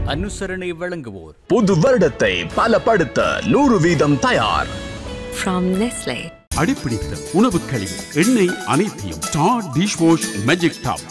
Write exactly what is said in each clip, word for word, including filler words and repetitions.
அனுசரணை வழங்குவோர் புது வருடத்தை பலப்படுத்த நூறு வீதம் தயார். From Nestle. அடிப்பிடித்த உணவு கழிவு எண்ணெய் அனைத்தையும் star dish wash magic top.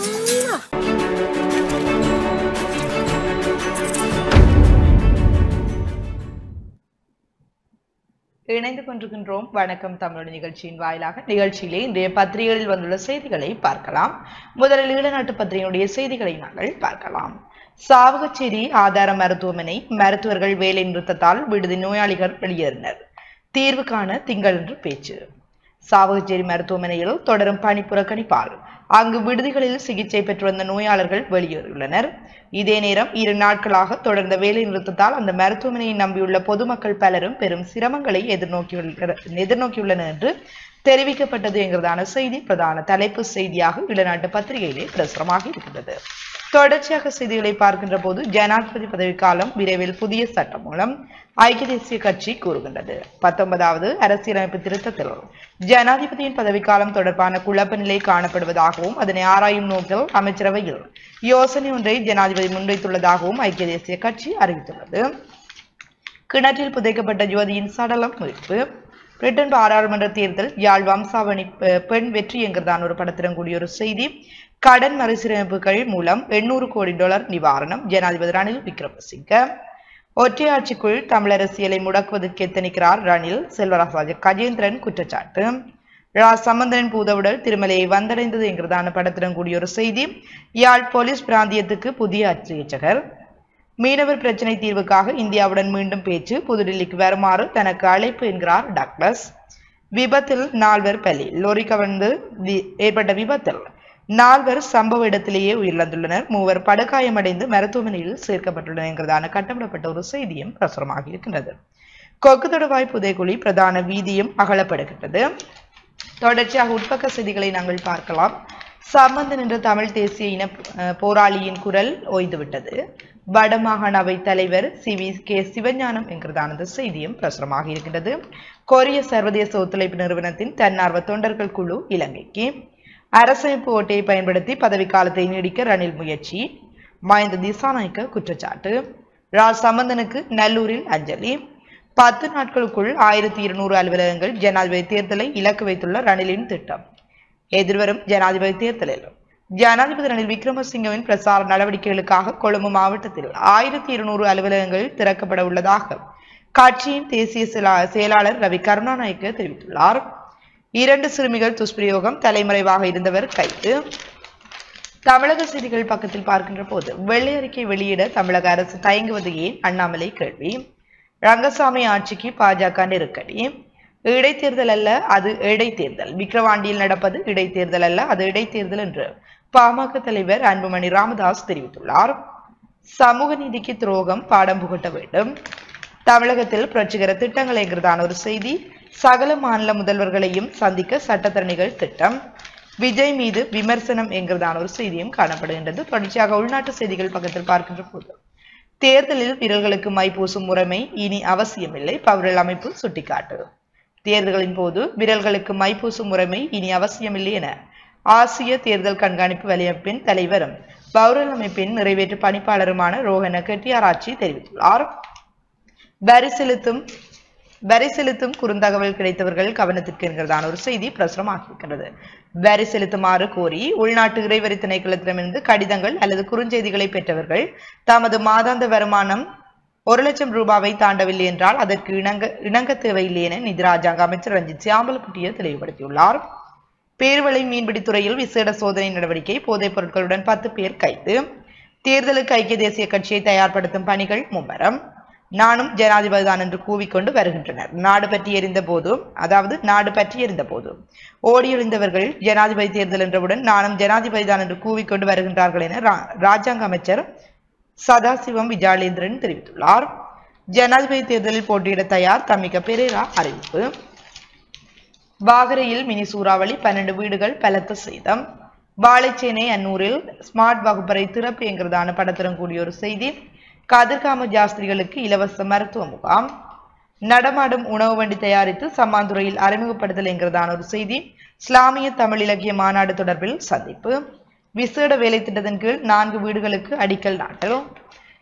இணைந்து கொண்டிருக்கின்றோம் வணக்கம் தமிழ் நிகழ்ச்சியின் வாயிலாக. நிகழ்ச்சியிலே இன்றைய பத்திரிகைகளில் வந்துள்ள செய்திகளை பார்க்கலாம். முதலில் ஈழநாட்டு பத்திரிகையுடைய செய்திகளை நாங்கள் பார்க்கலாம். சாவகச்சேரி ஆதார மருத்துவமனை மருத்துவர்கள் வேலை நிறுத்தத்தால் விடுதி நோயாளிகள் வெளியேறினர். தீர்வு காண திங்களன்று பேச்சு. சாவகச்சேரி மருத்துவமனையில் தொடரும் பணி புறக்கணிப்பால் அங்கு விடுதிகளில் சிகிச்சை பெற்று வந்த நோயாளர்கள் வெளியேறியுள்ளனர். இதே நேரம் இரு நாட்களாக தொடர்ந்த வேலை நிறுத்தத்தால் அந்த மருத்துவமனையை நம்பியுள்ள பொதுமக்கள் பலரும் பெரும் சிரமங்களை எதிர்நோக்கியுள்ள எதிர்நோக்கியுள்ளனர் என்று தெரிவிக்கப்பட்டது என்கிறதான செய்தி பிரதான தலைப்பு செய்தியாக ஈழநாட்டு பத்திரிகையிலே பிரசுரமாக இருக்கின்றது. தொடர்ச்சியாக செய்திகளை பார்க்கின்ற போது ஜனாதிபதி பதவிக்காலம் விரைவில் புதிய சட்டம் மூலம் ஐக்கிய தேசிய கட்சி கூறுகின்றது. பத்தொன்பதாவது அரசியலமைப்பு திருத்தத்தில் ஜனாதிபதியின் பதவிக்காலம் தொடர்பான குழப்ப நிலை காணப்படுவதாகவும் அதனை ஆராயும் நோக்கில் அமைச்சரவையில் யோசனை ஒன்றை ஜனாதிபதி முன்வைத்துள்ளதாகவும் ஐக்கிய தேசிய கட்சி அறிவித்துள்ளது. கிணற்றில் புதைக்கப்பட்ட யுவதியின் சடலம் மீட்பு. பிரிட்டன் பாராளுமன்ற தேர்தல் யாழ் வம்சாவணி பெண் வெற்றி என்கிறதான ஒரு படத்துடன் கூடிய ஒரு செய்தி. கடன் மறுசீரமைப்புகள் மூலம் எண்ணூறு கோடி டாலர் நிவாரணம் ஜனாதிபதி ரணில் விக்ரமசிங்க. ஒற்றையாட்சிக்குள் தமிழ் அரசியலை முடக்குவதற்கு எத்தனிக்கிறார் ரணில். செல்வராஜ் கஜேந்திரன் குற்றச்சாட்டு. ரா சம்பந்தனின் பூதவுடல் திருமலையை வந்தடைந்தது என்கிறதான படத்துடன் கூடிய ஒரு செய்தி. யாழ் போலீஸ் பிராந்தியத்துக்கு புதிய அச்சகர். மீனவர் பிரச்சினை தீர்வுக்காக இந்தியாவுடன் மீண்டும் பேச்சு. புதுடில்லிக்கு வருமாறு தனக்கு அழைப்பு என்கிறார் டக்ளஸ். விபத்தில் நால்வர் பலி. லோரி கவர்ந்து ஏற்பட்ட விபத்தில் நால்வர் சம்பவ இடத்திலேயே உயிரிழந்துள்ளனர். மூவர் படுகாயமடைந்து மருத்துவமனையில் சேர்க்கப்பட்டுள்ளனர் என்கிறதான கட்டப்படப்பட்ட ஒரு செய்தியும் பிரசுரமாக இருக்கின்றது. கொக்கு தொடவாய் புதைக்குழி பிரதான வீதியும் அகலப்படுகின்றது. தொடர்ச்சியாக உட்பக்க செய்திகளை நாங்கள் பார்க்கலாம். சம்பந்தன் என்ற தமிழ் தேசிய இன போராளியின் குரல் ஓய்ந்துவிட்டது. வடமாகாண அவை தலைவர் சி வி கே சிவஞானம் என்கிறதான செய்தியும் பிரசுரமாக இருக்கின்றது. கொரிய சர்வதேச ஒத்துழைப்பு நிறுவனத்தின் தன்னார்வ தொண்டர்கள் குழு இலங்கைக்கு. அரசமைப்பு ஓட்டையை பயன்படுத்தி பதவிக்காலத்தை நீடிக்க ரணில் முயற்சி. மஹிந்த திசாநாயக்க குற்றச்சாட்டு. ரா சம்பந்தனுக்கு நல்லூரில் அஞ்சலி. பத்து நாட்களுக்குள் ஆயிரத்தி இருநூறு அலுவலகங்கள் ஜனாதிபதி தேர்தலை இலக்கு வைத்துள்ள ரணிலின் திட்டம். எதிர்வரும் ஜனாதிபதி தேர்தலில் ஜனாதிபதி ரணில் விக்ரமசிங்கவின் பிரசார நடவடிக்கைகளுக்காக கொழும்பு மாவட்டத்தில் ஆயிரத்தி இருநூறு அலுவலகங்கள் திறக்கப்பட உள்ளதாக கட்சியின் தேசிய செயலாளர் ரவி கருணாநாயக்க தெரிவித்துள்ளார். இரண்டு சிறுமிகள் துஷ்பிரயோகம். தலைமறைவாக இருந்தவர் கைது. தமிழக செய்திகள் பக்கத்தில் பார்க்கின்ற போது வெள்ளை அறிக்கை வெளியிட தமிழக அரசு தயங்குவது ஏன்? அண்ணாமலை கேள்வி. ரங்கசாமி ஆட்சிக்கு பாஜக நெருக்கடி. இடைத்தேர்தல் அல்ல, அது இடைத்தேர்தல். விக்கிரவாண்டியில் நடப்பது இடைத்தேர்தல் அல்ல, அது இடைத்தேர்தல் என்று பாமக தலைவர் அன்புமணி ராமதாஸ் தெரிவித்துள்ளார். சமூக நீதிக்கு துரோகம், பாடம் புகட்ட வேண்டும். தமிழகத்தில் புரட்சிகர திட்டங்கள் என்கிறதான ஒரு செய்தி. சகல மாநில முதல்வர்களையும் சந்திக்க சட்டத்தரணிகள் திட்டம். விஜய் மீது விமர்சனம் என்கிறதான ஒரு செய்தியும் காணப்படுகின்றது. தொடர்ச்சியாக உள்நாட்டு செய்திகள் பக்கத்தில் பார்க்கின்ற போது தேர்தலில் விரல்களுக்கு மை பூசும் முறைமை இனி அவசியமில்லை. பவரல் அமைப்பு சுட்டிக்காட்டு. தேர்தல்களின் போது விரல்களுக்கு மை பூசும் முறைமை இனி அவசியமில்லை என ஆசிய தேர்தல் கண்காணிப்பு வலையமைப்பின் தலைவரும் பவரல் அமைப்பின் நிறைவேற்று பணிப்பாளருமான ரோஹன கெட்டியாராச்சி தெரிவித்துள்ளார். வரி செலுத்தும் வரி செலுத்தும் குறுந்தகவல் கிடைத்தவர்கள் கவனத்திற்கு என்கிறதான ஒரு செய்தி பிரசுரமாகியிருக்கிறது. வரி செலுத்துமாறு கோரி உள்நாட்டு இறைவரி திணைக்களத்திடமிருந்து கடிதங்கள் அல்லது குறுஞ்செய்திகளை பெற்றவர்கள் தமது மாதாந்த வருமானம் ஒரு லட்சம் ரூபாவை தாண்டவில்லை என்றால் அதற்கு இணங்க இணங்க தேவையில்லை என நிதி ராஜாங்க அமைச்சர் ரஞ்சித் சியாம்பலப்பட்டிய தெளிவுபடுத்தியுள்ளார். பேர்வளை மீன்பிடித்துறையில் விசேட சோதனை நடவடிக்கை. போதைப் பொருட்களுடன் பத்து பேர் கைது. தேர்தலுக்கு ஐக்கிய தேசிய கட்சியை தயார்படுத்தும் பணிகள் மும்முரம். நானும் ஜனாதிபதி தான் என்று கூவிக்கொண்டு வருகின்றனர். நாடு பற்றி எறிந்த போதும் அதாவது நாடு பற்றி எறிந்த போதும் ஓடியொழிந்தவர்கள் ஜனாதிபதி தேர்தல் என்றவுடன் நானும் ஜனாதிபதி தான் என்று கூவிக்கொண்டு வருகின்றார்கள் என ராஜாங்க அமைச்சர் சதாசிவம் விஜயாலேந்திரன் தெரிவித்துள்ளார். ஜனாதிபதி தேர்தலில் போட்டியிட தயார் தமிக பெரேரா அறிவிப்பு. வாகரையில் மினி சூறாவளி. பன்னெண்டு வீடுகள் பலத்த சேதம். வாழைச்சேனை அன்னூரில் ஸ்மார்ட் வகுப்பறை திறப்பு என்கிறதான படத்துடன் கூடிய ஒரு செய்தி. கதிர்காம ஜாஸ்திரிகளுக்கு இலவச மருத்துவ முகாம். நடமாடும் உணவு வண்டி தயாரித்து சம்மாந்துறையில் அறிமுகப்படுத்தல் என்கிறதான ஒரு செய்தி. இஸ்லாமிய தமிழ் இலக்கிய மாநாடு தொடர்பில் சந்திப்பு. விசேட வேலை திட்டத்தின் கீழ் நான்கு வீடுகளுக்கு அடிக்கல் நாட்டல்.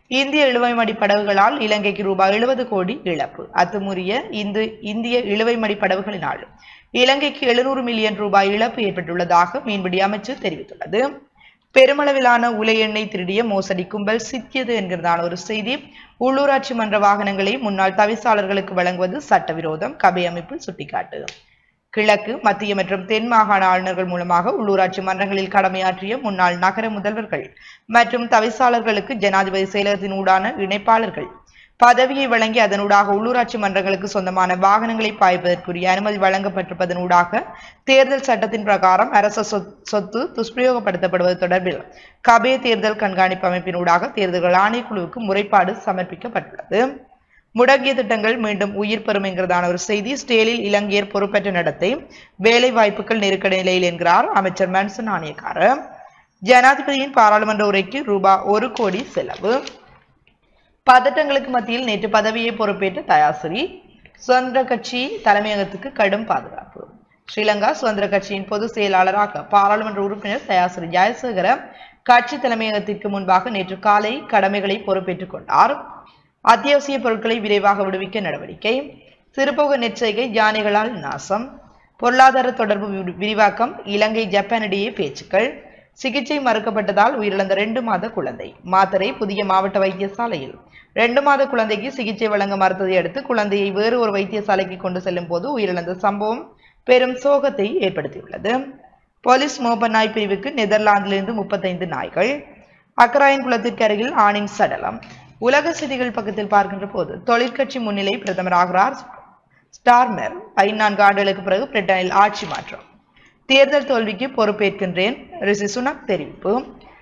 இந்திய இழுவைமடி படகுகளால் இலங்கைக்கு ரூபாய் எழுபது கோடி இழப்பு. அத்துமுறிய இந்து இந்திய இழுவைமடி படகுகளினால் இலங்கைக்கு எழுநூறு மில்லியன் ரூபாய் இழப்பு ஏற்பட்டுள்ளதாக மீன்பிடி அமைச்சு தெரிவித்துள்ளது. பெருமளவிலான உலை எண்ணெய் திருடிய மோசடி கும்பல் சிக்கியது என்கிறதான ஒரு செய்தி. உள்ளூராட்சி மன்ற வாகனங்களை முன்னாள் தவிசாளர்களுக்கு வழங்குவது சட்டவிரோதம், கபை அமைப்பு சுட்டிக்காட்டு. கிழக்கு, மத்திய மற்றும் தென் மாகாண ஆளுநர்கள் மூலமாக உள்ளூராட்சி மன்றங்களில் கடமையாற்றிய முன்னாள் நகர முதல்வர்கள் மற்றும் தவிசாளர்களுக்கு ஜனாதிபதி செயலகத்தின் ஊடான இணைப்பாளர்கள் பதவியை வழங்கி அதனூடாக உள்ளூராட்சி மன்றங்களுக்கு சொந்தமான வாகனங்களை பாய்ப்பதற்குரிய அனுமதி வழங்கப்பட்டிருப்பதனூடாக தேர்தல் சட்டத்தின் பிரகாரம் அரச சொத்து துஷ்பிரயோகப்படுத்தப்படுவது தொடர்பில் கபே தேர்தல் கண்காணிப்பு அமைப்பினூடாக தேர்தல்கள் ஆணைக்குழுவுக்கு முறைப்பாடு சமர்ப்பிக்கப்பட்டுள்ளது. முடங்கிய திட்டங்கள் மீண்டும் உயிர் பெறும் என்கிறதான ஒரு செய்தி. ஸ்டேலில் இலங்கையர் பொறுப்பற்ற நடத்தை, வேலை வாய்ப்புகள் நெருக்கடி நிலையில் என்கிறார் அமைச்சர் மன்சன் நாணயக்கார. ஜனாதிபதியின் பாராளுமன்ற உரைக்கு ரூபாய் ஒரு கோடி செலவு. பதட்டங்களுக்கு மத்தியில் நேற்று பதவியை பொறுப்பேற்ற தயாசிரி. சுதந்திர கட்சி தலைமையகத்துக்கு கடும் பாதுகாப்பு. ஸ்ரீலங்கா சுதந்திர கட்சியின் பொதுச் செயலாளராக பாராளுமன்ற உறுப்பினர் தயாசிரி ஜெயசேகர கட்சி தலைமையகத்திற்கு முன்பாக நேற்று காலை கடமைகளை பொறுப்பேற்றுக் கொண்டார். அத்தியாவசிய பொருட்களை விரைவாக விடுவிக்க நடவடிக்கை. சிறுபோக நெற்செய்கை யானைகளால் நாசம். பொருளாதார தொடர்பு விரிவாக்கம். இலங்கை ஜப்பான் இடையே பேச்சுக்கள். சிகிச்சை மறுக்கப்பட்டதால் உயிரிழந்த ரெண்டு மாத குழந்தை. மாத்தறை புதிய மாவட்ட வைத்தியசாலையில் ரெண்டு மாத குழந்தைக்கு சிகிச்சை வழங்க மறுத்ததை அடுத்து குழந்தையை வேறு ஒரு வைத்தியசாலைக்கு கொண்டு செல்லும் போது உயிரிழந்த சம்பவம் பெரும் சோகத்தை ஏற்படுத்தியுள்ளது. போலீஸ் மோப்ப நாய் பிரிவுக்கு நெதர்லாந்திலிருந்து முப்பத்தைந்து நாய்கள். அக்கராயன் குளத்திற்கு அருகில் ஆணின் சடலம். உலக செய்திகள் பக்கத்தில் பார்க்கின்ற போது தொழிற்கட்சி முன்னிலை பிரதமராகிறார் ஸ்டார்மர். பதினான்கு ஆண்டுகளுக்கு பிறகு பிரிட்டனில் ஆட்சி மாற்றம். தேர்தல் தோல்விக்கு பொறுப்பேற்கின்றேன் ரிஷி சுனக் தெரிவிப்பு.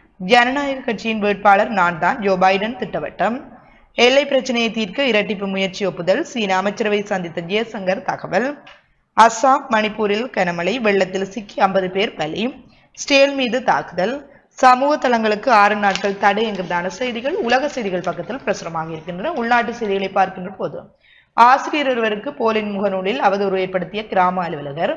ஜனநாயக கட்சியின் வேட்பாளர் நான் தான், ஜோ பைடன் திட்டவட்டம். எல்லை பிரச்சனையை தீர்க்க இரட்டிப்பு முயற்சி ஒப்புதல். சீன அமைச்சரவை சந்தித்த ஜெயசங்கர் தகவல். அஸ்ஸாம், மணிப்பூரில் கனமழை, வெள்ளத்தில் சிக்கி ஐம்பது பேர் பலி. ஸ்டேல் மீது தாக்குதல். சமூக தளங்களுக்கு ஆறு நாட்கள் தடை என்கிறதான செய்திகள் உலக செய்திகள் பக்கத்தில் பிரசுரமாக இருக்கின்றன. உள்நாட்டு செய்திகளை பார்க்கின்ற போது ஆசிரியர் ஒருவருக்கு போலின் முகநூலில் அவதூறு ஏற்படுத்திய கிராம அலுவலகர்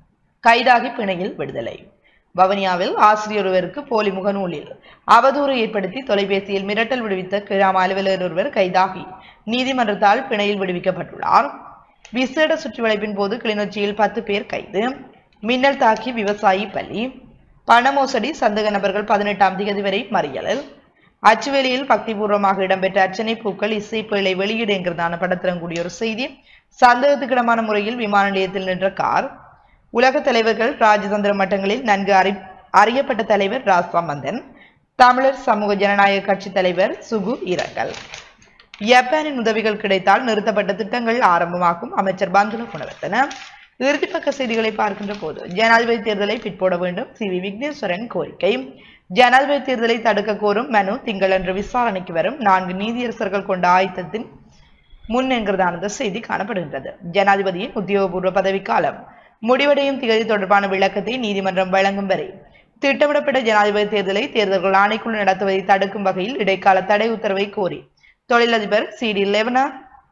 கைதாகி பிணையில் விடுதலை. வவுனியாவில் ஆசிரியர் ஒருவருக்கு போலி முகநூலில் அவதூறு ஏற்படுத்தி தொலைபேசியில் மிரட்டல் விடுவித்த கிராம அலுவலர் ஒருவர் கைதாகி நீதிமன்றத்தால் பிணையில் விடுவிக்கப்பட்டுள்ளார். விசேட சுற்றுவளைப்பின் போது கிளிநொச்சியில் பத்து பேர் கைது. மின்னல் தாக்கி விவசாயி பலி. பண மோசடி சந்தேக நபர்கள் பதினெட்டாம் தேதி வரை மறியல். அச்சுவேலியில் பக்திபூர்வமாக இடம்பெற்ற அர்ச்சனை பூக்கள் இசைப்பேழை வெளியீடு என்கிறதான படத்திலும் கூடிய ஒரு செய்தி. சந்தேகத்துக்கிடமான முறையில் விமான நிலையத்தில் நின்ற கார். உலக தலைவர்கள் ராஜதந்திர மட்டங்களில் நன்கு அறி அறியப்பட்ட தலைவர் ராஜ்சம்பந்தன். தமிழர் சமூக ஜனநாயக கட்சி தலைவர் சுகு இரங்கல். ஜப்பானின் உதவிகள் கிடைத்தால் நிறுத்தப்பட்ட திட்டங்கள் ஆரம்பமாகும் அமைச்சர் பந்துல குணவர்த்தன. இறுதிப்பக்க செய்திகளை பார்க்கின்ற போது ஜனாதிபதி தேர்தலை பிற்போட வேண்டும் சி வி விக்னேஸ்வரன் கோரிக்கை. ஜனாதிபதி தேர்தலை தடுக்க கோரும் மனு திங்களன்று விசாரணைக்கு வரும். நான்கு நீதியரசர்கள் கொண்ட ஆயத்தத்தின் முன் என்கிறதான செய்தி காணப்படுகின்றது. ஜனாதிபதியின் உத்தியோகபூர்வ பதவிக்காலம் முடிவடையும் திகதி தொடர்பான விளக்கத்தை நீதிமன்றம் வழங்கும் வரை திட்டமிடப்பட்ட ஜனாதிபதி தேர்தலை தேர்தல்கள் ஆணைக்குழு நடத்துவதை தடுக்கும் வகையில் இடைக்கால தடை உத்தரவை கோரி தொழிலதிபர் சி டி லெவனா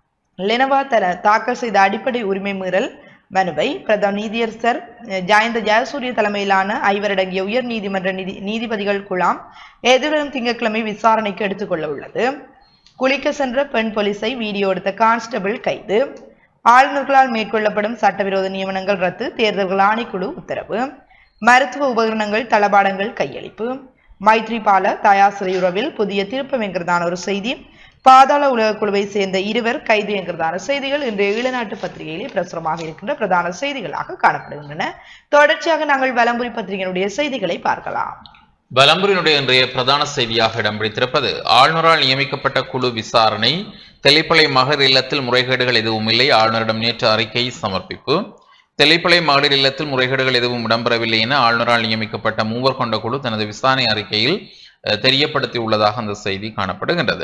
லெனவா தர தாக்கல் செய்த அடிப்படை உரிமை மீறல் மனுவை பிரதம நீதியரசர் ஜயந்த ஜெயசூரிய தலைமையிலான ஐவரடங்கிய உயர் நீதிமன்ற நீதி நீதிபதிகள் குழாம் எதிர்வரும் திங்கட்கிழமை விசாரணைக்கு எடுத்துக்கொள்ள உள்ளது. குளிக்க சென்ற பெண் போலீஸை வீடியோ எடுத்த கான்ஸ்டபிள் கைது. ஆளுநர்களால் மேற்கொள்ளப்படும் சட்டவிரோத நியமனங்கள் ரத்து. தேர்தல்கள் ஆணைக்குழு உத்தரவு. மருத்துவ உபகரணங்கள் தளபாடங்கள் கையளிப்பு. மைத்ரிபால தயாசிரி உறவில் புதிய திருப்பம் என்கிறதான ஒரு செய்தி. பாதாள உலக குழுவை சேர்ந்த இருவர் கைது என்கிறதான செய்திகள் இன்றைய ஈழநாட்டு பத்திரிகையிலே பிரசுரமாக இருக்கின்ற பிரதான செய்திகளாக காணப்படுகின்றன. தொடர்ச்சியாக நாங்கள் வலம்புரி பத்திரிகையினுடைய செய்திகளை பார்க்கலாம். வலம்புரியினுடைய இன்றைய பிரதான செய்தியாக இடம் பிடித்திருப்பது ஆளுநரால் நியமிக்கப்பட்ட குழு விசாரணை. தெல்லிப்பளை மகளிர் இல்லத்தில் முறைகேடுகள் எதுவும் இல்லை, ஆளுநரிடம் நேற்று அறிக்கை சமர்ப்பிப்பு. தெல்லிப்பளை மகளிர் இல்லத்தில் முறைகேடுகள் எதுவும் இடம்பெறவில்லை என ஆளுநரால் நியமிக்கப்பட்ட மூவர் கொண்ட குழு தனது விசாரணை அறிக்கையில் தெரியப்படுத்தியுள்ளதாக அந்த செய்தி காணப்படுகின்றது.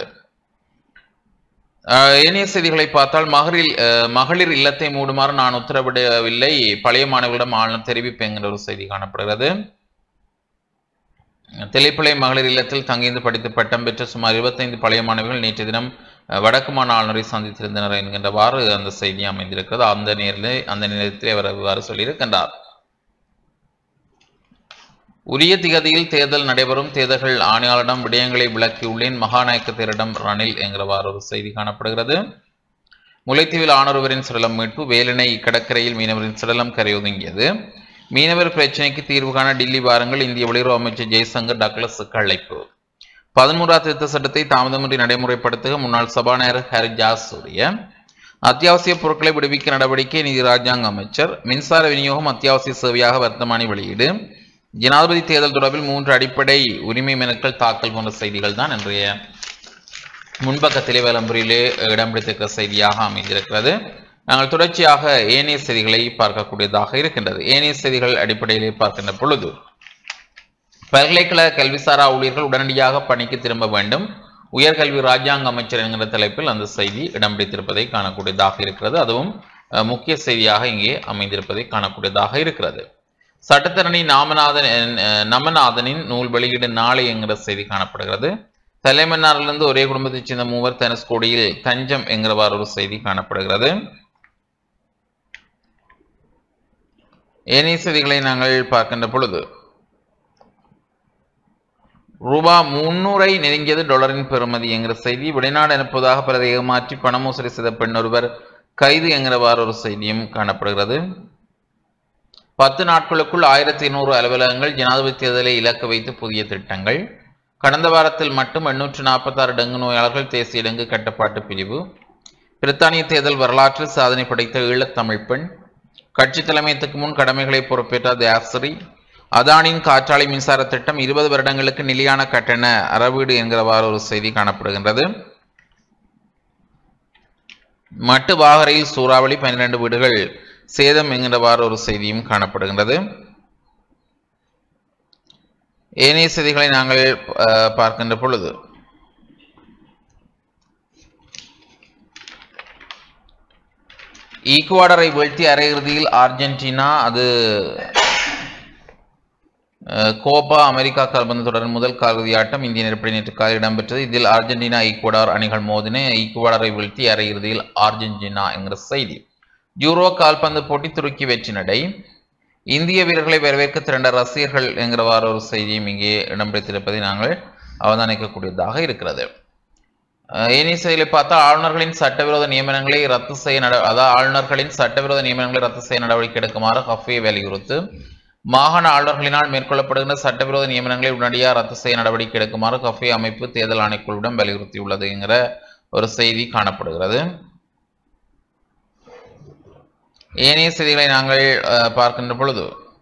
ஏனைய செய்திகளை பார்த்தால் மகளிர் மகளிர் இல்லத்தை மூடுமாறு நான் உத்தரவிடவில்லை, பழைய மாணவர்களிடம் ஆளுநர் தெரிவிப்பேன் என்கிற ஒரு செய்தி காணப்படுகிறது. தெல்லிப்பளை மகளிர் இல்லத்தில் தங்கியிருந்து படித்து பட்டம் பெற்ற சுமார் இருபத்தைந்து பழைய மாணவிகள் நேற்று தினம் வடக்கு மாநில ஆளுநரை சந்தித்திருந்தனர் என்கின்றவாறு அந்த செய்தி அமைந்திருக்கிறது. அந்த நேரில் அந்த நேரத்தில் அவர் அவ்வாறு சொல்லியிருக்கின்றார். உரிய திகதியில் தேர்தல் நடைபெறும், தேர்தல்கள் ஆணையாளரிடம் விடயங்களை விளக்கியுள்ளேன், மகாநாயக்க தேரிடம் ரணில் என்கிறவாறு ஒரு செய்தி காணப்படுகிறது. முல்லைத்தீவில் ஆணொருவரின் சடலம் மீட்பு, வேலணை கடற்கரையில் மீனவரின் சடலம் கரையொதுங்கியது. மீனவர் பிரச்சினைக்கு தீர்வு காண டில்லி வாருங்கள், இந்திய வெளியுறவு அமைச்சர் ஜெய்சங்கர் டக்ளஸுக்கு அழைப்பு. பதிமூன்றாம் திருத்த சட்டத்தை தாமதமின்றி நடைமுறைப்படுத்துக முன்னாள் சபாநாயகர் ஹரிஜாஸ் சூரிய. அத்தியாவசிய பொருட்களை விடுவிக்க நடவடிக்கை, நிதி ராஜாங்க அமைச்சர். மின்சார விநியோகம் அத்தியாவசிய சேவையாக வர்த்தமானி வெளியீடு. ஜனாதிபதி தேர்தல் தொடர்பில் மூன்று அடிப்படை உரிமை மனுக்கள் தாக்கல் போன்ற செய்திகள் தான் இன்றைய முன்பக்கத்திலே விளம்பரிலே இடம் பிடித்திருக்கிற செய்தியாக அமைந்திருக்கிறது. நாங்கள் தொடர்ச்சியாக ஏனைய செய்திகளை பார்க்கக்கூடியதாக இருக்கின்றது. ஏனைய செய்திகள் அடிப்படையிலே பார்க்கின்ற பொழுது, பல்கலைக்கழக கல்விசாரா ஊழியர்கள் உடனடியாக பணிக்கு திரும்ப வேண்டும், உயர்கல்வி ராஜாங்க அமைச்சர் என்கிற தலைப்பில் அந்த செய்தி இடம் பிடித்திருப்பதை காணக்கூடியதாக இருக்கிறது. அதுவும் முக்கிய செய்தியாக இங்கே அமைந்திருப்பதை காணக்கூடியதாக இருக்கிறது. சட்டத்தரணி நாமநாதன் நமநாதனின் நூல் வெளியீடு நாளை என்கிற செய்தி காணப்படுகிறது. தலைமன்னாரிலிருந்து ஒரே குடும்பத்தைச் சேர்ந்த மூவர் தனுஷ்கோடியில் தஞ்சம் என்கிறவாறு ஒரு செய்தி காணப்படுகிறது. ஏனைய செய்திகளை நாங்கள் பார்க்கின்ற பொழுது, ரூபா முன்னூறை நெருங்கியது டாலரின் பெறுமதி என்கிற செய்தி. வெளிநாடு அனுப்புவதாக பலரை ஏமாற்றி பண மோசடி செய்த பெண் ஒருவர் கைது என்கிறவாறு ஒரு செய்தியும் காணப்படுகிறது. பத்து நாட்களுக்குள் ஆயிரத்தி ஐநூறு அலுவலகங்கள், ஜனாதிபதி தேர்தலை இலக்கு வைத்து புதிய திட்டங்கள். கடந்த வாரத்தில் மட்டும் எண்ணூற்று நாற்பத்தி ஆறு டெங்கு நோயாளர்கள், தேசிய டெங்கு கட்டுப்பாட்டு பிரிவு. பிரித்தானிய தேர்தல் வரலாற்றில் சாதனை படைத்த ஈழத்தமிழ் பெண். கட்சி தலைமையத்துக்கு முன் கடமைகளை பொறுப்பேற்ற தியாஸ்ரீ. அதானின் காற்றாலை மின்சார திட்டம் இருபது வருடங்களுக்கு நிலையான கட்டண அறவீடு என்கிறவாறு ஒரு செய்தி காணப்படுகின்றது. மட்டு வாகரையில் சூறாவளி, பன்னிரண்டு வீடுகள் சேதம் என்கிறவாறு ஒரு செய்தியும் காணப்படுகின்றது. ஏனைய செய்திகளை நாங்கள் பார்க்கின்ற பொழுது, ஈக்குவாடரை வீழ்த்தி அரையிறுதியில் அர்ஜென்டினா. அது கோப்பா அமெரிக்கா கால்பந்து தொடரின் முதல் காலிறுதி ஆட்டம் இந்திய நேரப்படி நேற்று காலை இடம்பெற்றது. இதில் அர்ஜென்டினா ஈக்குவடார் அணிகள் மோதின. ஈக்குவடாரை வீழ்த்தி அரையிறுதியில் அர்ஜென்டினா என்கிற செய்தி. யூரோ கால்பந்து போட்டி துருக்கி வெற்றி நடை. இந்திய வீரர்களை வரவேற்க திரண்ட ரசிகர்கள் என்கிறவாறு ஒரு செய்தியும் இங்கே இடம்பெற்றிருப்பதை நாங்கள் அவதானிக்கக்கூடியதாக இருக்கிறது. ஏனைய செய்திகளை பார்த்தா, ஆளுநர்களின் சட்டவிரோத நியமனங்களை ரத்து செய்ய நட அதாவது ஆளுநர்களின் சட்டவிரோத நியமனங்களை ரத்து செய்ய நடவடிக்கை எடுக்குமாறு ஹஃபே வலியுறுத்து. மாகாண ஆளுநர்களினால் மேற்கொள்ளப்படுகின்ற சட்டவிரோத நியமனங்களை உடனடியாக ரத்து செய்ய நடவடிக்கை எடுக்குமாறு ஹஃபே அமைப்பு தேர்தல் ஆணைக்குழுவிடம் வலியுறுத்தியுள்ளது என்கிற ஒரு செய்தி காணப்படுகிறது. ஏனைய செய்திகளை நாங்கள் பார்க்கின்ற பொழுது,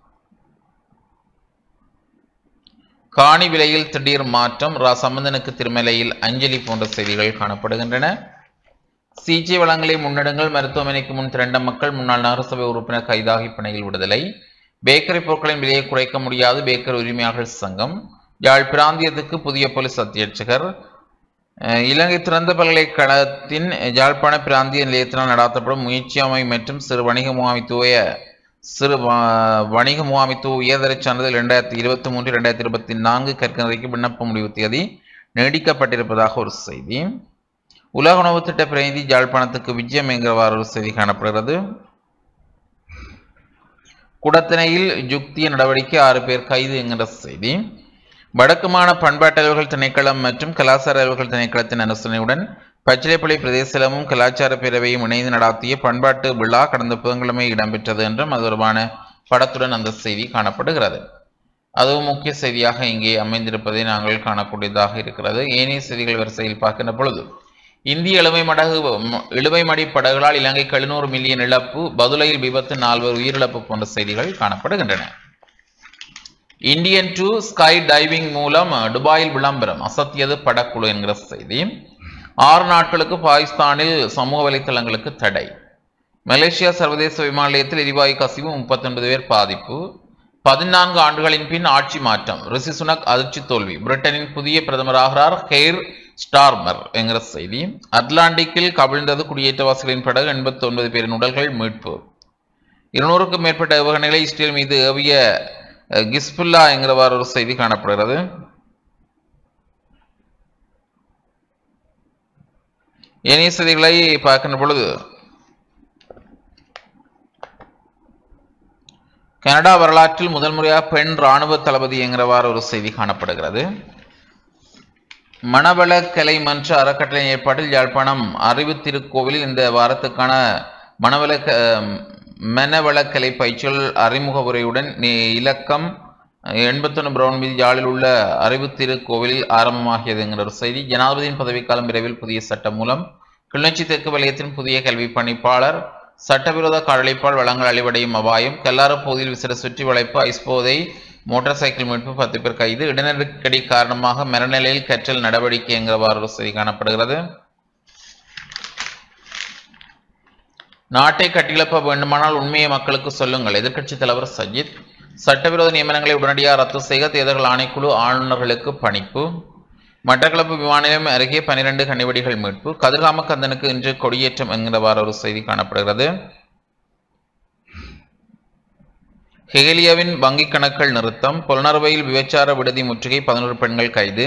காணி விலையில் திடீர் மாற்றம், ரா சம்பந்தனுக்கு திருமலையில் அஞ்சலி போன்ற செய்திகள் காணப்படுகின்றன. சிகிச்சை வளங்களை முன்னெடுங்கள், மருத்துவமனைக்கு முன் திரண்ட மக்கள், முன்னாள் நகரசபை உறுப்பினர் கைதாகி பிணையில் விடுதலை. பேக்கரி பொருட்களின் விலையை குறைக்க முடியாது, பேக்கரி உரிமையாளர்கள் சங்கம். யாழ் பிராந்தியத்துக்கு புதிய போலீஸ் அத்தியட்சகர். இலங்கை திறந்த பல்கலைக்கழகத்தின் யாழ்ப்பாண பிராந்திய நிலையத்தினால் நடாத்தப்படும் முயற்சியாமை மற்றும் சிறு வணிக முகாமைத்துவ சிறு வணிக முகாமைத்துவ உயர்தர சான்றிதழ் இரண்டாயிரத்தி இருபத்தி மூன்று இரண்டாயிரத்தி இருபத்தி நான்கு கற்கரைக்கு விண்ணப்ப முடிவு தேதி நீடிக்கப்பட்டிருப்பதாக ஒரு செய்தி. உலக உணவு திட்ட பிரதிநிதி யாழ்ப்பாணத்துக்கு விஜயம் என்கிறவாறு ஒரு செய்தி காணப்படுகிறது. குடத்தினையில் யுக்திய நடவடிக்கை, ஆறு பேர் கைது என்கிற செய்தி. வடக்குமான பண்பாட்டு அலுவல்கள் திணைக்களம் மற்றும் கலாச்சார அலுவல்கள் திணைக்களத்தின் அனுசரணையுடன் பச்சிலைப்பள்ளி பிரதேசமும் கலாச்சார பேரவையும் இணைந்து நடாத்திய பண்பாட்டு விழா கடந்த புதன்கிழமை இடம்பெற்றது என்றும் அது தொடர்பான படத்துடன் அந்த செய்தி காணப்படுகிறது. அதுவும் முக்கிய செய்தியாக இங்கே அமைந்திருப்பதை நாங்கள் காணக்கூடியதாக இருக்கிறது. ஏனைய செய்திகள் வரிசையில் பார்க்கின்ற பொழுது, இந்திய இழுவை மடகு இழுவை மடி படகுகளால் இலங்கைக்கு எழுநூறு மில்லியன் இழப்பு, பதுளையில் விபத்து, நால்வர் உயிரிழப்பு போன்ற செய்திகள் காணப்படுகின்றன. இந்தியன் டூ ஸ்கை டைவிங் மூலம் துபாயில் விளம்பரம், அசத்தியது படக்குழு என்கிற செய்தி. ஆறு நாட்களுக்கு பாகிஸ்தானில் சமூக வலைத்தளங்களுக்கு தடை. மலேசியா சர்வதேச விமான நிலையத்தில் எரிவாயு கசிவு, முப்பத்தி ஒன்பது பேர் பாதிப்பு. பதினான்கு ஆண்டுகளின் பின் ஆட்சி மாற்றம், ரிஷி சுனக் அதிர்ச்சி தோல்வி. பிரிட்டனின் புதிய பிரதமராகிறார் கெய்ர் ஸ்டார்மர் என்கிற செய்தி. அட்லாண்டிக்கில் கவிழ்ந்தது குடியேற்றவாசிகளின் படகு, எண்பத்தி ஒன்பது பேரின் உடல்கள் மீட்பு. இருநூறுக்கும் மேற்பட்ட ஏவுகணைகளை இஸ்ரேல் மீது ஏவிய கிஸ்புல்லா என்கிறவாறு ஒரு செய்தி காணப்படுகிறது. ஏனைய செய்திகளை பார்க்கின்ற பொழுது, கனடா வரலாற்றில் முதல் முறையாக பெண் இராணுவ தளபதி என்கிறவாறு ஒரு செய்தி காணப்படுகிறது. மணவள கலை மன்ற அறக்கட்டளை ஏற்பாட்டில் யாழ்ப்பாணம் அறிவு திருக்கோவிலில் இந்த வாரத்துக்கான மணவள மனவளக்கலை பயிற்சிகள் அறிமுக உரையுடன் இலக்கம் எண்பத்தி ஒன்று பிரவுன் மீது யாழில் உள்ள அறிவு திருக்கோவிலில் ஆரம்பமாகியது என்கிற ஒரு செய்தி. ஜனாதிபதியின் பதவிக்காலம் விரைவில் புதிய சட்டம் மூலம் கிளிநொச்சி தெற்கு வலயத்தின் புதிய கல்வி பணிப்பாளர் சட்டவிரோத கடலைப்பால் வளங்கள் அழிவடையும் அபாயம் கல்லாறு பகுதியில் விசிற சுற்றி வளைப்பு ஐஸ்போதை மோட்டார் சைக்கிள் மீட்பு பத்து பேர் கைது இடநெருக்கடி காரணமாக மரநிலையில் கற்றல் நடவடிக்கை என்கிறவாறு ஒரு செய்தி காணப்படுகிறது. நாட்டை கட்டியெழுப்ப வேண்டுமானால் உண்மையை மக்களுக்கு சொல்லுங்கள் எதிர்க்கட்சி தலைவர் சஜித். சட்டவிரோத நியமனங்களை உடனடியாக ரத்து செய்ய தேர்தல் ஆணைக்குழு ஆளுநர்களுக்கு பணிப்பு. மட்டக்களப்பு விமான நிலையம் அருகே பனிரெண்டு கனிவெடிகள் மீட்பு. கதிர்காம கந்தனுக்கு இன்று கொடியேற்றம் என்கிறவாறு ஒரு செய்தி காணப்படுகிறது. ஹெகலியாவின் வங்கிக் கணக்குகள் நிறுத்தம். பொலனறுவையில் விபச்சார விடுதி முற்றுகை பதினோரு பெண்கள் கைது.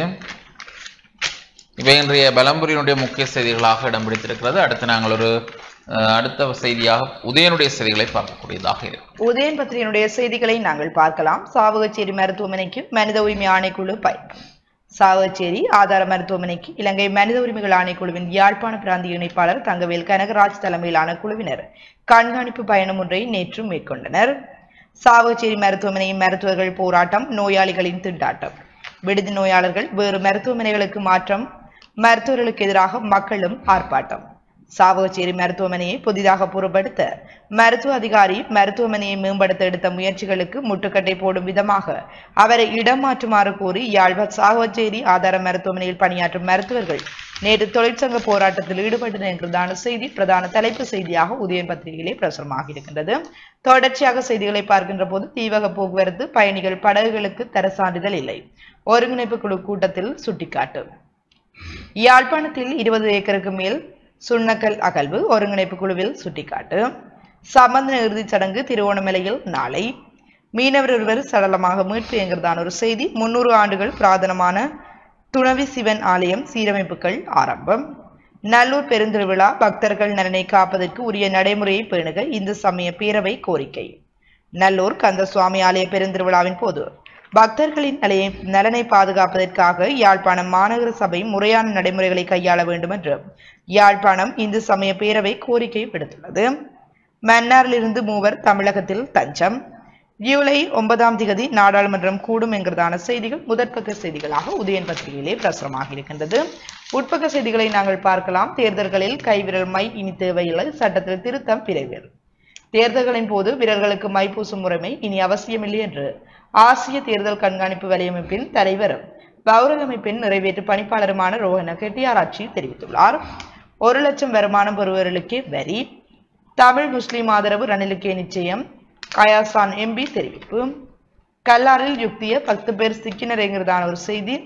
இவை இன்றைய பலம்புரியினுடைய முக்கிய செய்திகளாக இடம் பிடித்திருக்கிறது. அடுத்து நாங்கள் ஒரு அடுத்த செய்தியாக உதயனுடைய செய்திகளை பார்க்கக்கூடியதாக இருக்கும். உதயன் பத்திரிகையினுடைய செய்திகளை நாங்கள் பார்க்கலாம். சாவகச்சேரி மருத்துவமனைக்கு மனித உரிமை ஆணைக்குழு பயணம். சாவகச்சேரி ஆதார மருத்துவமனைக்கு இலங்கை மனித உரிமைகள் ஆணைக்குழுவின் யாழ்ப்பாண பிராந்திய இணைப்பாளர் தங்கவேல் கனகராஜ் தலைமையிலான குழுவினர் கண்காணிப்பு பயணம் ஒன்றை நேற்று மேற்கொண்டனர். சாவகச்சேரி மருத்துவமனையின் மருத்துவர்கள் போராட்டம், நோயாளிகளின் திண்டாட்டம், விடுதி நோயாளர்கள் வேறு மருத்துவமனைகளுக்கு மாற்றம், மருத்துவர்களுக்கு எதிராக மக்களும் ஆர்ப்பாட்டம். சாவகச்சேரி மருத்துவமனையை புதிதாக புறப்படுத்த மருத்துவ அதிகாரி மருத்துவமனையை மேம்படுத்த எடுத்த முயற்சிகளுக்கு முட்டுக்கட்டை போடும் விதமாக அவரை இடம் மாற்றுமாறு கோரி யாழ்வ சாவகச்சேரி ஆதார மருத்துவமனையில் பணியாற்றும் மருத்துவர்கள் நேற்று தொழிற்சங்க போராட்டத்தில் ஈடுபட்டனர் என்றதான செய்தி பிரதான தலைப்பு செய்தியாக உதயன் பத்திரிகையிலே பிரசுரமாக இருக்கின்றது. தொடர்ச்சியாக செய்திகளை பார்க்கின்ற போது தீவக போக்குவரத்து பயணிகள் படகுகளுக்கு தர சான்றிதழ் இல்லை, ஒருங்கிணைப்பு குழு கூட்டத்தில் சுட்டிக்காட்டு. யாழ்ப்பாணத்தில் இருபது ஏக்கருக்கு மேல் சுண்ணக்கல் அகழ்வு, ஒருங்கிணைப்பு குழுவில் சுட்டிக்காட்டு. சம்பந்தன இறுதிச் சடங்கு திருவோணமலையில் நாளை. மீனவர் ஒருவர் சடலமாக மீட்பு என்கிறதான ஒரு செய்தி. முன்னூறு ஆண்டுகள் பிராதனமான துணவி சிவன் ஆலயம் சீரமைப்புகள் ஆரம்பம். நல்லூர் பெருந்திருவிழா பக்தர்கள் நலனை காப்பதற்கு உரிய நடைமுறையை பேணுக இந்து சமய பேரவை கோரிக்கை. நல்லூர் கந்த சுவாமி ஆலய பெருந்திருவிழாவின் போது பக்தர்களின் நலையை நலனை பாதுகாப்பதற்காக யாழ்ப்பாணம் மாநகர சபை முறையான நடைமுறைகளை கையாள வேண்டும் என்று யாழ்ப்பாணம் இந்து சமய பேரவை கோரிக்கை விடுத்துள்ளது. மன்னாரிலிருந்து மூவர் தமிழகத்தில் தஞ்சம். ஜூலை ஒன்பதாம் திகதி நாடாளுமன்றம் கூடும் என்கிறதான செய்திகள் முதற்பக்க செய்திகளாக உதயன் பத்திரிகையிலே பிரசுரமாக இருக்கின்றது. உட்பக்க செய்திகளை நாங்கள் பார்க்கலாம். தேர்தல்களில் கைவிரல் மை இனி தேவையில்லை, சட்டத்தில் திருத்தம் விரைவில். தேர்தல்களின் போது வீரர்களுக்கு மை பூசும் முறைமை இனி அவசியமில்லை என்று ஆசிய தேர்தல் கண்காணிப்பு வலையமைப்பின் தலைவரும் பௌரல் அமைப்பின் நிறைவேற்று பணிப்பாளருமான ரோஹன கெட்டியாராட்சி தெரிவித்துள்ளார். ஒரு லட்சம் வருமானம் பெறுபவர்களுக்கே வரி. தமிழ் முஸ்லிம் ஆதரவு ரணிலுக்கே நிச்சயம், கயாசான் எம்பி தெரிவிப்பு. கல்லாரில் யுக்திய பத்து பேர் சிக்கினர் என்கிறதான ஒரு செய்தி.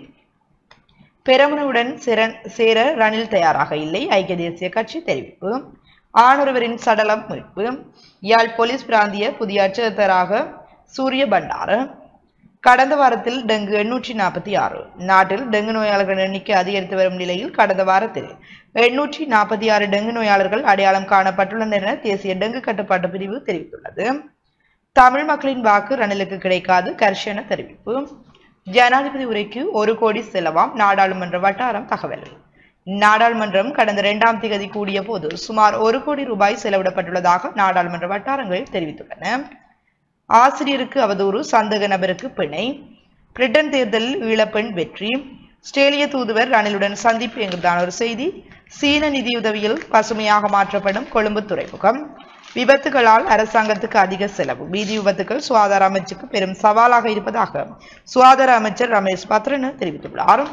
பெரமுனவுடன் சேர ரணில் தயாராக இல்லை, ஐக்கிய தேசிய கட்சி தெரிவிப்பு. ஆணொருவரின் சடலம் மீட்பு. யாழ் போலீஸ் பிராந்திய புதிய அச்சகத்தராக சூரிய பண்டார. கடந்த வாரத்தில் டெங்கு எண்ணூற்றி நாற்பத்தி ஆறு. நாட்டில் டெங்கு நோயாளர்கள் எண்ணிக்கை அதிகரித்து வரும் நிலையில் கடந்த வாரத்தில் எண்ணூற்றி நாற்பத்தி ஆறு டெங்கு நோயாளர்கள் அடையாளம் காணப்பட்டுள்ளனர் என தேசிய டெங்கு கட்டுப்பாட்டு பிரிவு தெரிவித்துள்ளது. தமிழ் மக்களின் வாக்கு ரணிலுக்கு கிடைக்காது, கர்ஷன தெரிவிப்பு. ஜனாதிபதி உரைக்கு ஒரு கோடி செலவாம், நாடாளுமன்ற வட்டாரம் தகவல். நாடாளுமன்றம் கடந்த இரண்டாம் திகதி கூடிய போது சுமார் ஒரு கோடி ரூபாய் செலவிடப்பட்டுள்ளதாக நாடாளுமன்ற வட்டாரங்கள் தெரிவித்துள்ளன. ஆசிரியருக்கு அவதூறு, சந்தேக நபருக்கு பிணை. பிரிட்டன் தேர்தலில் ஈழப்பெண் வெற்றி. ஆஸ்திரேலிய தூதுவர் ரணிலுடன் சந்திப்பு என்கிறதான ஒரு செய்தி. சீன நிதியுதவியில் பசுமையாக மாற்றப்படும் கொழும்பு துறைமுகம். விபத்துகளால் அரசாங்கத்துக்கு அதிக செலவு. வீதி விபத்துகள் சுகாதார அமைச்சுக்கு பெரும் சவாலாக இருப்பதாக சுகாதார அமைச்சர் ரமேஷ் பத்ரன தெரிவித்துள்ளார்.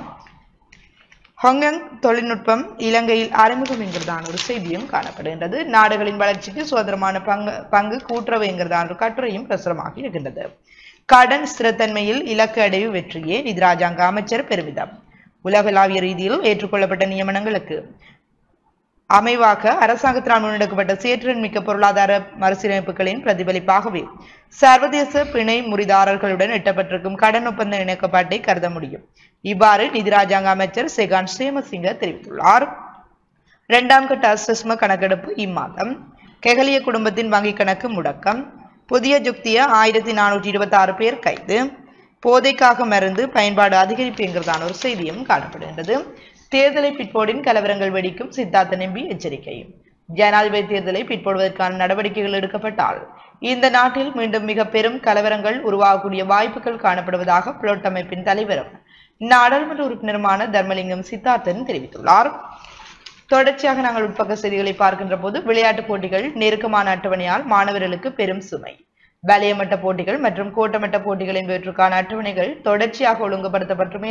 ஹாங்காங் தொழில்நுட்பம் இலங்கையில் அறிமுகம் என்கிறதான ஒரு செய்தியும் காணப்படுகின்றது. நாடுகளின் வளர்ச்சிக்கு சுதந்திரமான பங்கு பங்கு கூட்டுறவு என்கிறதான ஒரு கட்டுரையும் பிரசுரமாக இருக்கின்றது. கடன் ஸ்திரத்தன்மையில் இலக்கு அடைவு வெற்றியே, நிதி ராஜாங்க அமைச்சர் பெருமிதம். உலகளாவிய ரீதியில் ஏற்றுக்கொள்ளப்பட்ட நியமனங்களுக்கு அமைவாக அரசாங்கத்தினால் முன்னெடுக்கப்பட்ட சேற்றின் மிக்க பொருளாதார மறுசீரமைப்புகளின் பிரதிபலிப்பாகவே சர்வதேச பிணை முறிதாரர்களுடன் எட்டப்பட்டிருக்கும் கடன் ஒப்பந்த இணக்கப்பாட்டை கருத முடியும். இவ்வாறு நிதி ராஜாங்க அமைச்சர் செகான் சேமசிங்க தெரிவித்துள்ளார். இரண்டாம் கட்ட அசஸ்ம கணக்கெடுப்பு இம்மாதம். கெகலிய குடும்பத்தின் வங்கிக் கணக்கு முடக்கம். புதிய ஜுக்திய ஆயிரத்தி நானூற்றி இருபத்தி ஆறு பேர் கைது. போதைக்காக மருந்து பயன்பாடு அதிகரிப்பு என்கிறதான ஒரு செய்தியும் காணப்படுகின்றது. தேர்தலை பிற்போடின் கலவரங்கள் வெடிக்கும் சித்தார்த்த எம்பி எச்சரிக்கை. ஜனாதிபதி தேர்தலை பிற்போடுவதற்கான நடவடிக்கைகள் எடுக்கப்பட்டால் இந்த நாட்டில் மீண்டும் மிக பெரும் கலவரங்கள் உருவாகக்கூடிய வாய்ப்புகள் காணப்படுவதாக புளொட் அமைப்பின் தலைவரும் நாடாளுமன்ற உறுப்பினருமான தர்மலிங்கம் சித்தார்த்தன் தெரிவித்துள்ளார். தொடர்ச்சியாக நாங்கள் உட்பக்க செய்திகளை பார்க்கின்ற போது விளையாட்டுப் போட்டிகள் நெருக்கமான அட்டவணையால் மாணவர்களுக்கு பெரும் சுமை. வலயமட்ட போட்டிகள் மற்றும் கோட்டமட்ட போட்டிகள் என்பவற்றுக்கான அட்டவணைகள் தொடர்ச்சியாக ஒழுங்குபடுத்தப்பட்டுமே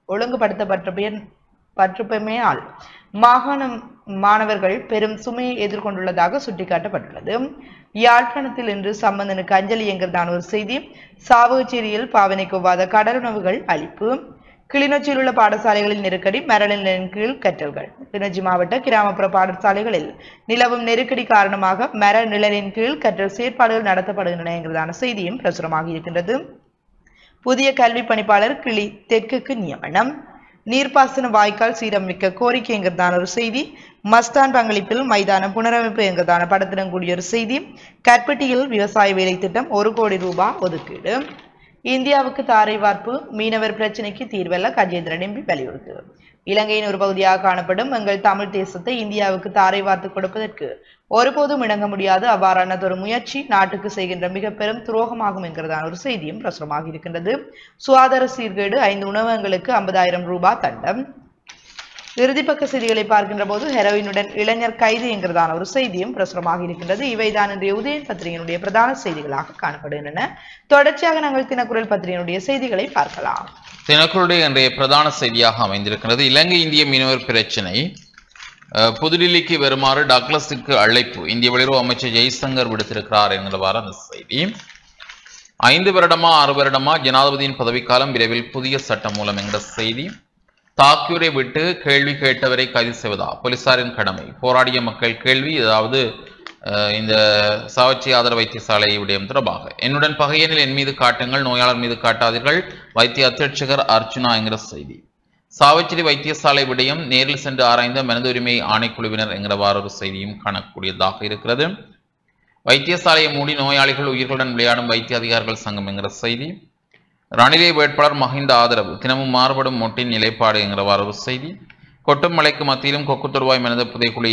ஒழுங்குபடுத்தப்பட்டமையால் மாகாண மாணவர்கள் பெரும் சுமையை எதிர்கொண்டுள்ளதாக சுட்டிக்காட்டப்பட்டுள்ளது. யாழ்ப்பாணத்தில் இன்று சம்பந்தனுக்கு அஞ்சலி என்கிறதான ஒரு செய்தி. சாவகச்சேரியில் பாவனைக்கு ஒவ்வாத கடல் உணவுகள் அளிப்பு. கிளிநொச்சியில் உள்ள பாடசாலைகளில் நெருக்கடி மரநிலையின் கீழ் கற்றல்கள். கிளிநொச்சி மாவட்ட கிராமப்புற பாடசாலைகளில் நிலவும் நெருக்கடி காரணமாக மர நிழலின் கீழ் கற்றல் செயற்பாடுகள் நடத்தப்படுகின்றன என்கிறதான செய்தியும் பிரசுரமாக இருக்கின்றது. புதிய கல்வி பணிப்பாளர் கிளி தெற்குக்கு நியமனம். நீர்ப்பாசன வாய்க்கால் சீரமைக்க கோரிக்கை என்கிறதான ஒரு செய்தி. மஸ்தான் பங்களிப்பில் மைதானம் புனரமைப்பு என்கிறதான படத்துடன் கூடிய ஒரு செய்தி. கற்பட்டியில் விவசாய வேலை திட்டம் ஒரு கோடி ரூபாய் ஒதுக்கீடு. இந்தியாவுக்கு தாரை வார்ப்பு மீனவர் பிரச்சினைக்கு தீர்வல்ல கஜேந்திரன் எம்பி வலியுறுத்து. இலங்கையின் ஒரு பகுதியாக காணப்படும் எங்கள் தமிழ் தேசத்தை இந்தியாவுக்கு தாரை வார்த்து கொடுப்பதற்கு ஒருபோதும் இணங்க முடியாது. அவ்வாறானதொரு முயற்சி நாட்டுக்கு செய்கின்ற மிக பெரும் துரோகமாகும் என்கிறதான ஒரு செய்தியும் பிரசுரமாக இருக்கின்றது. சுகாதார சீர்கேடு ஐந்து உணவகங்களுக்கு ஐம்பதாயிரம் ரூபாய் தண்டம். இறுதிப்பக்க செய்திகளை பார்க்கின்ற போது ஹெரோயினுடன் இளைஞர் கைது என்கிறதான ஒரு செய்தியும் பிரசுரமாக இருக்கின்றது. இவைதான் இன்றைய உதயன் பத்திரிகையினுடைய பிரதான செய்திகளாக காணப்படுகின்றன. தொடர்ச்சியாக நாங்கள் தினக்குரல் பத்திரிகையினுடைய செய்திகளை பார்க்கலாம். தினக்குரலுடைய இன்றைய பிரதான செய்தியாக அமைந்திருக்கிறது. இலங்கை இந்திய மீனவர் பிரச்சினை புதுடில்லிக்கு வருமாறு டக்ளஸுக்கு அழைப்பு இந்திய வெளியுறவு அமைச்சர் ஜெய்சங்கர் விடுத்திருக்கிறார் என்கிறவாறு அந்த செய்தி. ஐந்து வருடமா ஆறு வருடமா ஜனாதிபதியின் பதவிக்காலம் விரைவில் புதிய சட்டம் மூலம் என்கிற செய்தி. தாக்கியூரை விட்டு கேள்வி கேட்டவரை கைது செய்வதா போலீசாரின் கடமை போராடிய மக்கள் கேள்வி. அதாவது இந்த சாவச்சி ஆதரவு வைத்தியசாலை விடயம் தொடர்பாக என்னுடன் பகையனில் என் மீது காட்டுங்கள் நோயாளர் மீது காட்டாதீர்கள் வைத்திய அத்தியட்சகர் அர்ச்சுனா என்கிற செய்தி. சாவச்சேரி வைத்தியசாலை விடயம் நேரில் சென்று ஆராய்ந்த மனித உரிமை ஆணைக்குழுவினர் என்கிறவாறு ஒரு செய்தியும் காணக்கூடியதாக இருக்கிறது. வைத்தியசாலையை மூடி நோயாளிகள் உயிர்களுடன் விளையாடும் வைத்திய அதிகாரிகள் சங்கம் என்கிற செய்தி. ரணிலை வேட்பாளர் மஹிந்த ஆதரவு தினமும் மாறுபடும் மொட்டின் நிலைப்பாடு என்கிறவாறு ஒரு செய்தி. கொட்டும் மலைக்கு மத்தியிலும் கொக்குத்தொருவாய் மனித புதைக்குழி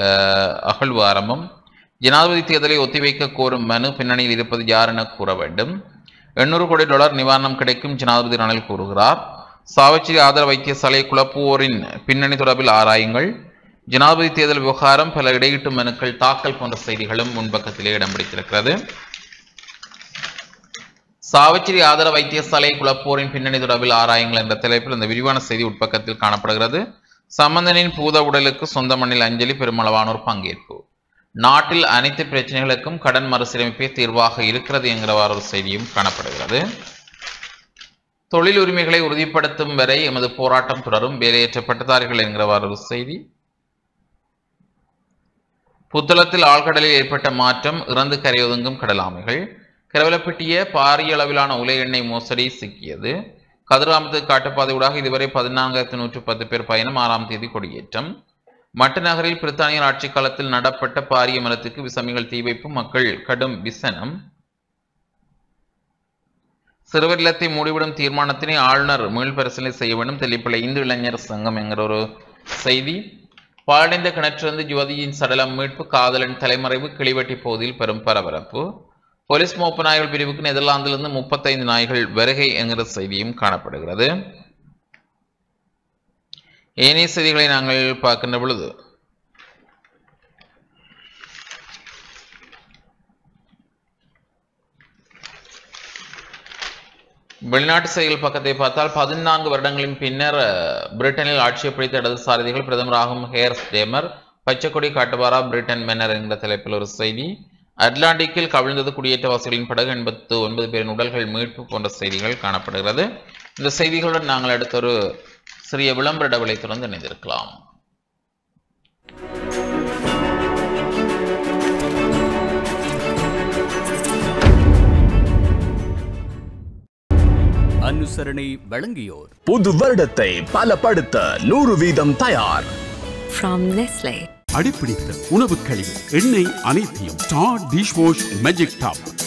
அகழ்வு ஆரம்பம். ஜனாதிபதி தேர்தலை ஒத்திவைக்க கோரும் மனு பின்னணியில் இருப்பது யார் என கூற வேண்டும். எண்ணூறு கோடி டாலர் நிவாரணம் கிடைக்கும் ஜனாதிபதி ரணில் கூறுகிறார். சாவச்சேரி ஆதரவு வைத்தியசாலை குழப்புவோரின் பின்னணி தொடர்பில் ஆராயுங்கள். ஜனாதிபதி தேர்தல் விவகாரம் பல இடையீட்டு மனுக்கள் தாக்கல் போன்ற செய்திகளும் முன்பக்கத்திலே இடம் பிடித்திருக்கிறது. சாவச்சேரி ஆதரவு வைத்தியசாலை குழப்போரின் பின்னணி தொடர்பில் ஆராயுங்கள் என்ற தலைப்பில் இந்த விரிவான செய்தி உட்பக்கத்தில் காணப்படுகிறது. சம்பந்தனின் பூத உடலுக்கு சொந்த மண்ணில் அஞ்சலி பெருமளவானோர் பங்கேற்பு. நாட்டில் அனைத்து பிரச்சனைகளுக்கும் கடன் மறுசீரமைப்பே தீர்வாக இருக்கிறது என்கிறவாறு ஒரு செய்தியும் காணப்படுகிறது. தொழில் உரிமைகளை உறுதிப்படுத்தும் வரை எமது போராட்டம் தொடரும் வேலையற்ற பட்டதாரிகள் என்கிறவாறு ஒரு செய்தி. புத்தளத்தில் ஆழ்கடலில் ஏற்பட்ட மாற்றம் இறந்து கரையொதுங்கும் கடலாமைகள். கரவலப்பட்டிய பாரிய அளவிலான உலை எண்ணெய் மோசடி சிக்கியது. கதிராமத்து காட்டுப்பாதை ஊடாக இதுவரை பதினான்காயிரத்தி நூற்று பத்து பேர் பயணம். ஆறாம் தேதி கொடியேற்றம். மட்ட நகரில் பிரித்தானியர் ஆட்சி காலத்தில் நடப்பட்ட பாரிய மரத்துக்கு விசமிகள் தீ வைப்பு மக்கள் கடும் விசனம். சிறுவர் இல்லத்தை மூடிவிடும் தீர்மானத்தினை ஆளுநர் மீள்பரிசீலனை செய்ய வேண்டும் தெல்லிப்பள்ளி இந்து இளைஞர் சங்கம் என்கிற ஒரு செய்தி. பாழடைந்த கிணற்றிலிருந்து யுவதியின் சடலம் மீட்பு. காதலன் தலைமறைவு கிளிவெட்டி பகுதியில் பெரும் பரபரப்பு. போலீஸ் மோப்ப நாய்கள் பிரிவுக்கு நெதர்லாந்திலிருந்து முப்பத்தைந்து நாய்கள் வருகை என்கிற செய்தியும் காணப்படுகிறது. ஏனைய செய்திகளை நாங்கள் பார்க்கின்ற பொழுது வெளிநாட்டு செய்திகள் பக்கத்தை பார்த்தால் பதினான்கு வருடங்களின் பின்னர் பிரிட்டனில் ஆட்சியை பிடித்த இடதுசாரிகள் பிரதமராகும் ஹேர் ஸ்டேமர் பச்சைக்கொடி காட்டுவாரா பிரிட்டன் மன்னர் என்கிற தலைப்பில் ஒரு செய்தி. அட்லாண்டிக்கில் கவிழ்ந்தது குடியேற்றவாசிகளின் படகு எண்பத்து ஒன்பது பேரின் உடல்கள் மீட்பு போன்ற செய்திகள் காணப்படுகிறது. இந்த செய்திகளுடன் நாங்கள் அடுத்த ஒரு சிறிய விளம்பர டபலை தொடர்ந்து இணைந்திருக்கலாம். அனுசரணை வழங்கியோர் புது வருடத்தை பலப்படுத்த நூறு வீதம் தயார். From Nestle. அடிப்பிடித்த உணவு கழிவு எண்ணெய் அனைத்தையும் star dish wash magic top